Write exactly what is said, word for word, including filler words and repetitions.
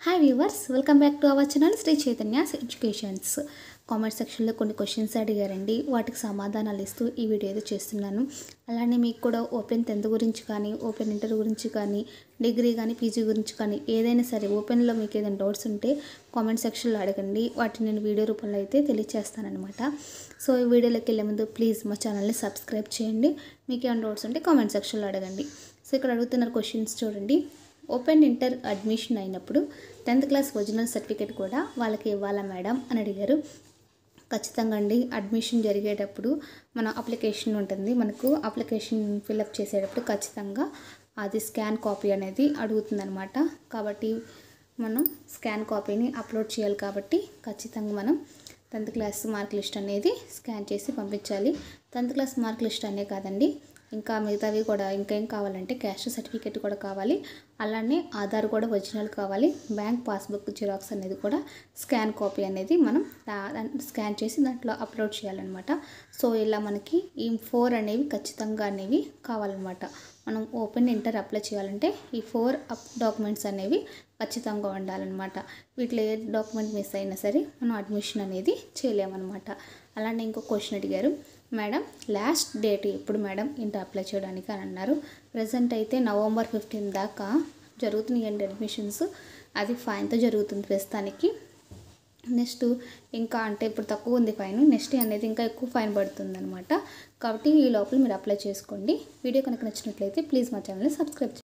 Hi viewers, welcome back to our channel Shri Chaitanya's educations. Comment సెక్షన్లో కొన్ని questions అడిగారండి, వాటికి సమాధానాలు ఇస్తూ ఈ వీడియో అయితే చేస్తున్నాను. అలానే మీకు కూడా ఓపెన్ టెన్త్ గురించి కానీ, ఓపెన్ ఇంటర్ గురించి కానీ, డిగ్రీ కానీ, పీజీ గురించి కానీ ఏదైనా సరే ఓపెన్లో మీకు ఏదైనా డౌట్స్ ఉంటే కామెంట్ సెక్షన్లో అడగండి. వాటిని నేను వీడియో రూపంలో అయితే తెలియజేస్తానమాట. సో ఈ వీడియోలోకి వెళ్ళే ముందు ప్లీజ్ మా ఛానల్ని సబ్స్క్రైబ్ చేయండి. మీకు ఏమైనా డౌట్స్ ఉంటే కామెంట్ సెక్షన్లో అడగండి. సో ఇక్కడ అడుగుతున్న క్వశ్చన్స్ చూడండి. ఓపెన్ ఇంటర్ అడ్మిషన్ అయినప్పుడు టెన్త్ క్లాస్ ఒరిజినల్ సర్టిఫికేట్ కూడా వాళ్ళకి ఇవ్వాలా మేడం అని అడిగారు. ఖచ్చితంగా అండి. అడ్మిషన్ జరిగేటప్పుడు మన అప్లికేషన్ ఉంటుంది, మనకు అప్లికేషన్ ఫిల్అప్ చేసేటప్పుడు ఖచ్చితంగా అది స్కాన్ కాపీ అనేది అడుగుతుందన్నమాట. కాబట్టి మనం స్కాన్ కాపీని అప్లోడ్ చేయాలి. కాబట్టి ఖచ్చితంగా మనం టెన్త్ క్లాస్ మార్క్ లిస్ట్ అనేది స్కాన్ చేసి పంపించాలి. టెన్త్ క్లాస్ మార్క్ లిస్ట్ అనే కాదండి, ఇంకా మిగతావి కూడా ఇంకేం కావాలంటే క్యాస్ట్ సర్టిఫికేట్ కూడా కావాలి. అలానే ఆధార్ కూడా ఒరిజినల్ కావాలి. బ్యాంక్ పాస్బుక్ జిరాక్స్ అనేది కూడా స్కాన్ కాపీ అనేది మనం స్కాన్ చేసి దాంట్లో అప్లోడ్ చేయాలన్నమాట. సో ఇలా మనకి ఈ ఫోర్ అనేవి ఖచ్చితంగా అనేవి కావాలన్నమాట. మనం ఓపెన్ ఇంటర్ అప్లై చేయాలంటే ఈ ఫోర్ అప్ డాక్యుమెంట్స్ అనేవి ఖచ్చితంగా ఉండాలన్నమాట. వీటిలో ఏ డాక్యుమెంట్ మిస్ అయినా సరే మనం అడ్మిషన్ అనేది చేయలేమన్నమాట. అలానే ఇంకో క్వశ్చన్ అడిగారు, మేడం లాస్ట్ డేట్ ఎప్పుడు మేడం ఇంటర్ అప్లై చేయడానికి అని అన్నారు. ప్రజెంట్ అయితే నవంబర్ ఫిఫ్టీన్ దాకా జరుగుతున్నాయండి అడ్మిషన్స్. అది ఫైన్తో జరుగుతుంది ప్రస్తుతానికి. నెక్స్ట్ ఇంకా అంటే ఇప్పుడు తక్కువ ఉంది ఫైన్, నెక్స్ట్ అనేది ఇంకా ఎక్కువ ఫైన్ పడుతుంది అనమాట. కాబట్టి ఈ లోపల మీరు అప్లై చేసుకోండి. వీడియో కనుక నచ్చినట్లయితే ప్లీజ్ మా ఛానల్ని సబ్స్క్రైబ్ చేయండి.